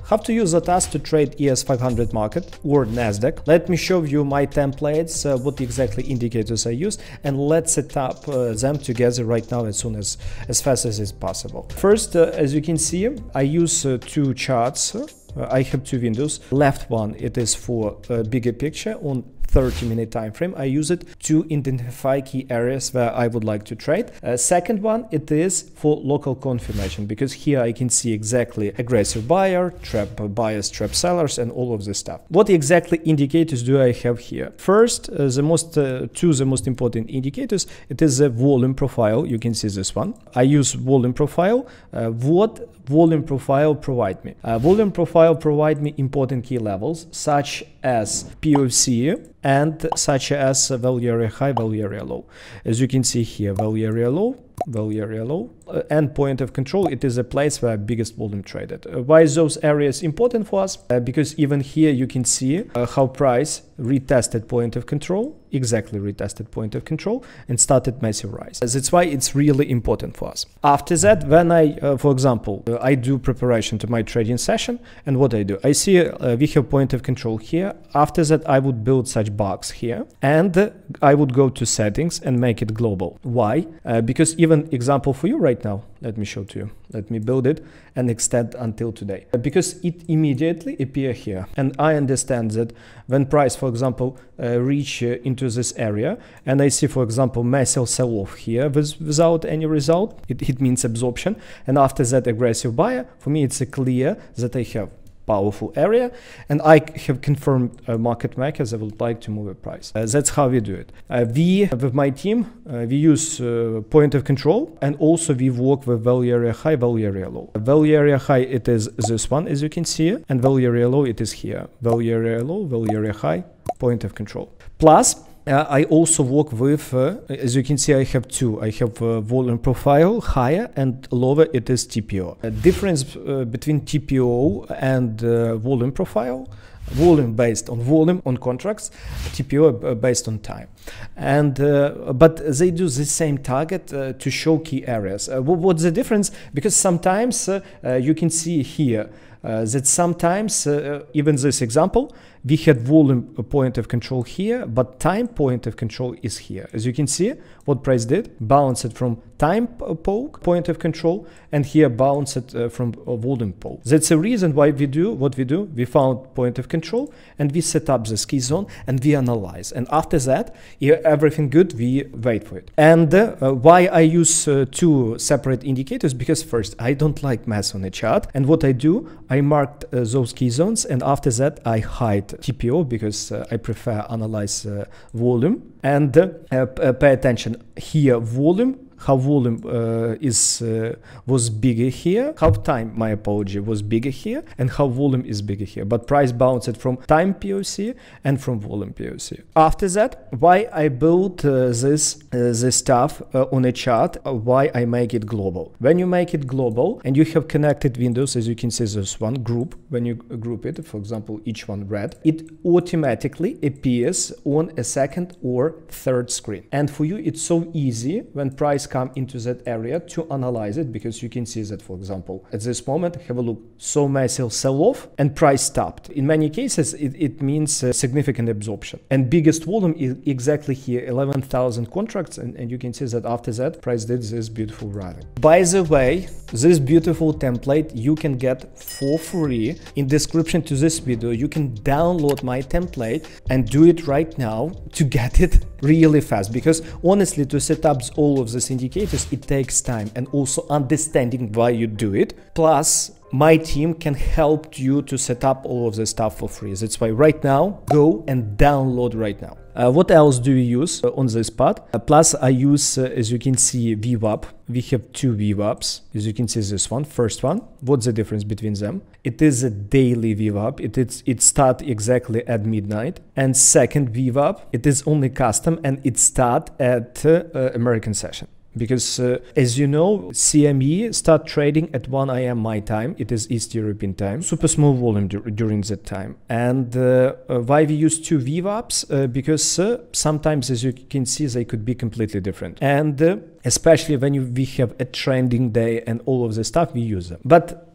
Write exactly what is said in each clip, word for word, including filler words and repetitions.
How to use A T A S to trade E S five hundred market or Nasdaq. Let me show you my templates, uh, what exactly indicators I use, and let's set up uh, them together right now as soon as as fast as is possible. First, uh, as you can see, I use uh, two charts. Uh, I have two windows. Left one, it is for a bigger picture on thirty minute time frame. I use it to identify key areas where I would like to trade. Uh, second one, it is for local confirmation, because here I can see exactly aggressive buyer, trap buyers, trap sellers, and all of this stuff. What exactly indicators do I have here? First, uh, the most uh, two the most important indicators, it is the volume profile. You can see this one. I use volume profile. Uh, what volume profile provide me? Uh, volume profile provide me important key levels such as P O C and such as value area high, value area low. As you can see here, value area low, value area low, uh, and point of control, it is a place where biggest volume traded. Uh, why is those areas important for us? Uh, because even here you can see uh, how price retested point of control, exactly retested point of control, and started massive rise. That's why it's really important for us. After that, when I, uh, for example, uh, I do preparation to my trading session, and what I do, I see uh, we have point of control here. After that, I would build such box here, and uh, I would go to settings and make it global. Why? Uh, because even example for you right now, let me show to you. Let me build it and extend until today, because it immediately appear here. And I understand that when price, for example, uh, reach uh, into this area, and I see, for example, massive sell-off here with, without any result, it, it means absorption. And after that aggressive buyer, for me, it's a clear that I have powerful area, and I have confirmed uh, market makers I would like to move a price. Uh, that's how we do it. Uh, we, with my team, uh, we use uh, point of control, and also we work with value area high, value area low. Value area high, it is this one, as you can see, and value area low, it is here. Value area low, value area high, point of control. Plus, Uh, I also work with, uh, as you can see, I have two. I have uh, volume profile, higher and lower, it is T P O. A difference uh, between T P O and uh, volume profile, volume based on volume on contracts, T P O based on time. And uh, but they do the same target uh, to show key areas. Uh, what's the difference? Because sometimes uh, uh, you can see here uh, that sometimes, uh, even this example, we had volume point of control here, but time point of control is here. As you can see, what price did, bounced from time poke point of control, and here bounced uh, from a volume poke. That's the reason why we do what we do. We found point of control, and we set up this key zone, and we analyze. And after that, if everything good, we wait for it. And uh, why I use uh, two separate indicators? Because first, I don't like mess on a chart, and what I do, I marked uh, those key zones, and after that, I hide T P O because uh, I prefer analyze uh, volume, and uh, uh, pay attention here volume, how volume uh, is uh, was bigger here, how time, my apology, was bigger here, and how volume is bigger here. But price bounced from time P O C and from volume P O C. After that, why I built uh, this uh, this stuff uh, on a chart, uh, why I make it global. When you make it global and you have connected windows, as you can see, this one group, when you group it, for example, each one red, it automatically appears on a second or third screen. And for you, it's so easy when price come into that area to analyze it, because you can see that, for example, at this moment, have a look, so massive sell-off and price stopped. In many cases, it, it means uh, significant absorption. And biggest volume is exactly here, eleven thousand contracts, and, and you can see that after that, price did this beautiful rally. By the way, this beautiful template you can get for free. In description to this video, you can download my template and do it right now to get it really fast, because honestly, to set up all of these indicators, it takes time, and also understanding why you do it. Plus, my team can help you to set up all of this stuff for free. That's why right now, go and download right now. Uh, what else do we use uh, on this part? Uh, plus, I use, uh, as you can see, V WAP. We have two V WAPs. As you can see, this one, first one. What's the difference between them? It is a daily V WAP. It is it start exactly at midnight. And second V WAP, it is only custom, and it start at uh, uh, American session. Because uh, as you know, C M E start trading at one A M my time. It is East European time. Super small volume dur during that time. And uh, uh, why we use two V WAPs? Uh, because uh, sometimes, as you can see, they could be completely different. And uh, especially when you, we have a trending day and all of the stuff, we use them. But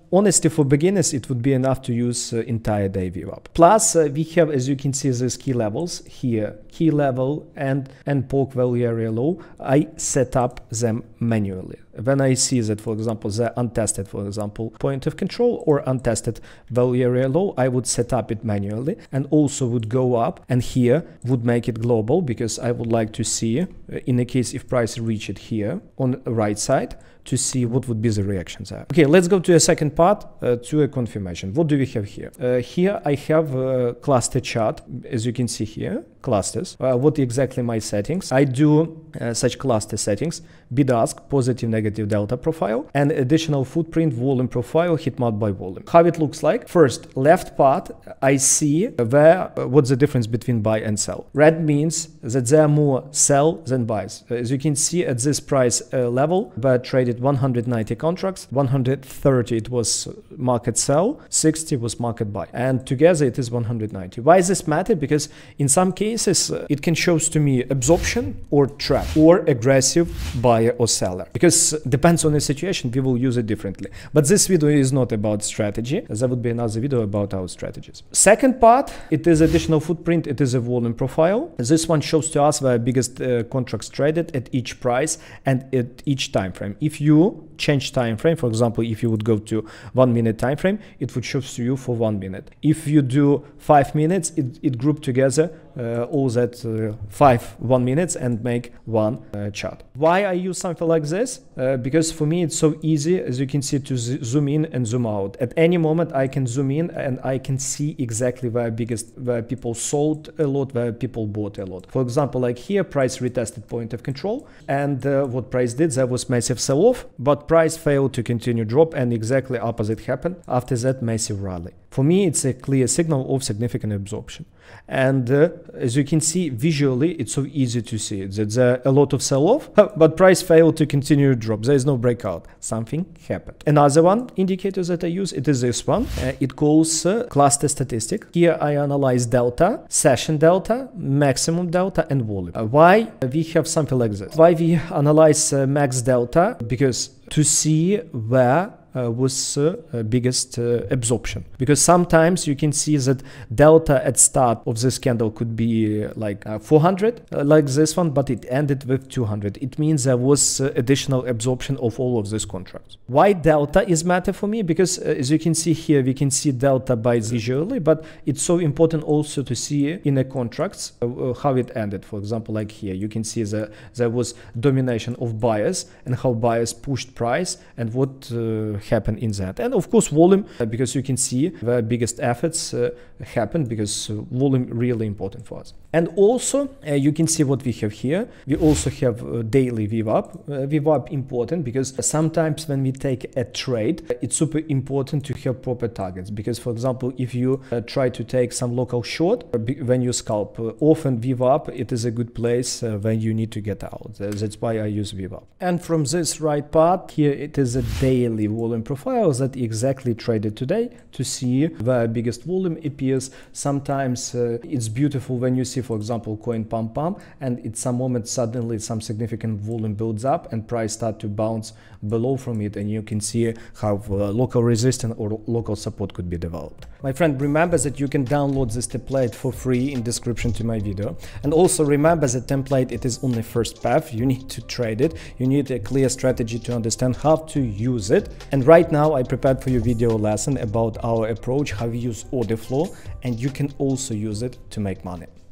honestly, for beginners, it would be enough to use uh, entire day V WAP. Plus, uh, we have, as you can see, these key levels here, key level and, and poke value area low. I set up them manually. When I see that, for example, the untested, for example, point of control or untested value area low, I would set up it manually and also would go up and here would make it global, because I would like to see, uh, in the case if price reach it here on the right side, to see what would be the reactions there. Okay, let's go to a second part, uh, to a confirmation. What do we have here? Uh, here I have a cluster chart, as you can see here, clusters. Uh, what exactly my settings? I do uh, such cluster settings, B D A S C, positive, negative delta profile, and additional footprint, volume profile, heat map by volume. How it looks like? First, left part, I see where, uh, what's the difference between buy and sell. Red means that there are more sell than buys. As you can see at this price uh, level, where traded one hundred ninety contracts, one hundred thirty it was market sell, sixty was market buy, and together it is one hundred ninety. Why does this matter? Because in some cases uh, it can show to me absorption or trap or aggressive buyer or seller, because depends on the situation, we will use it differently. But this video is not about strategy. There would be another video about our strategies. Second part, it is additional footprint, it is a volume profile. This one shows to us the biggest uh, contracts traded at each price and at each time frame. If you change time frame, for example, if you would go to one minute time frame, it would show to you for one minute. If you do five minutes, it, it grouped together uh, all that uh, five one minutes and make one uh, chart. Why I use something like this? Uh, because for me it's so easy, as you can see, to zoom in and zoom out. At any moment I can zoom in and I can see exactly where biggest where people sold a lot, where people bought a lot. For example, like here, price retested point of control, and uh, what price did, there was massive sell-off, but price failed to continue drop, and exactly opposite happened after that massive rally. For me, it's a clear signal of significant absorption. And uh, as you can see visually, it's so easy to see it, that there are a lot of sell-off, but price failed to continue drop. There is no breakout. Something happened. Another one indicator that I use, it is this one. Uh, it calls uh, Cluster Statistics. Here I analyze delta, session delta, maximum delta, and volume. Uh, why we have something like this? Why we analyze uh, max delta? Because to see where Uh, was uh, uh, biggest uh, absorption, because sometimes you can see that delta at start of this candle could be uh, like uh, four hundred, uh, like this one, but it ended with two hundred. It means there was uh, additional absorption of all of these contracts. Why delta is matter for me? Because uh, as you can see here, we can see delta by visually, but it's so important also to see in the contracts uh, how it ended. For example, like here, you can see that there was domination of buyers and how buyers pushed price and what uh, happen in that. And of course volume, uh, because you can see the biggest efforts uh, happen, because uh, volume really important for us. And also uh, you can see what we have here. We also have uh, daily V WAP. Uh, V WAP important because sometimes when we take a trade, it's super important to have proper targets, because for example, if you uh, try to take some local short uh, when you scalp, uh, often V WAP, it is a good place uh, when you need to get out. Uh, that's why I use V WAP. And from this right part here, it is a daily volume profile that exactly traded today to see the biggest volume appears. Sometimes uh, it's beautiful when you see, for example, coin pump pump, and at some moment suddenly some significant volume builds up and price start to bounce below from it, and you can see how uh, local resistance or local support could be developed. My friend, remember that you can download this template for free in description to my video. And also remember that template, it is only first path. You need to trade it. You need a clear strategy to understand how to use it. And right now I prepared for you video lesson about our approach, how we use order flow, and you can also use it to make money.